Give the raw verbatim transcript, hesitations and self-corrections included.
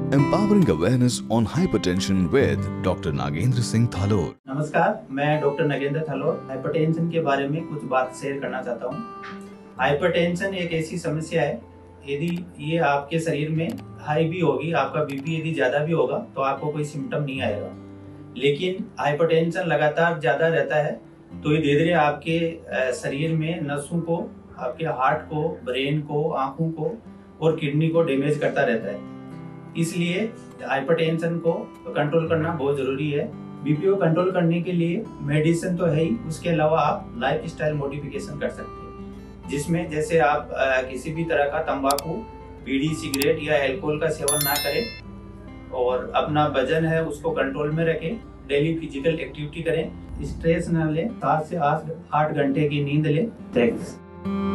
Empowering awareness on hypertension with doctor Nagendra Singh Thalor. नमस्कार, मैं doctor Nagendra Thalor hypertension के बारे में कुछ बात शेयर करना चाहता हूँ। हाइपरटेंशन एक ऐसी समस्या है, यदि ये आपके शरीर में हाई भी होगी, आपका बीपी यदि ज़्यादा भी होगा तो आपको कोई सिम्टम नहीं आएगा। लेकिन हाइपरटेंशन लगातार ज़्यादा रहता है तो ये धीरे धीरे आपके शरीर में नसों को, आपके हार्ट को, ब्रेन को, आँखों को और किडनी को डैमेज करता रहता है। इसलिए हाइपरटेंशन को कंट्रोल करना बहुत जरूरी है। बीपी को कंट्रोल करने के लिए मेडिसिन तो है ही, उसके अलावा आप लाइफस्टाइल मॉडिफिकेशन कर सकते हैं, जिसमें जैसे आप आ, किसी भी तरह का तंबाकू, बीड़ी, सिगरेट या अल्कोहल का सेवन ना करें और अपना वजन है उसको कंट्रोल में रखें, डेली फिजिकल एक्टिविटी करें, स्ट्रेस ना लें, सात से आठ आठ घंटे की नींद लें। थैंक्स।